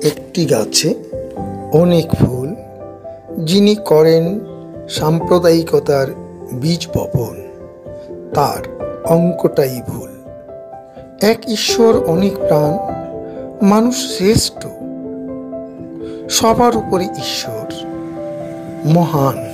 একটি গাছে অনেক ফুল, যিনি করেন সাম্প্রদায়িকতার বীজ বপন, তার অঙ্কটাই ভুল। এক ঈশ্বর অনেক প্রাণ, মানুষ শ্রেষ্ঠ, সবার উপরে ঈশ্বর মহান।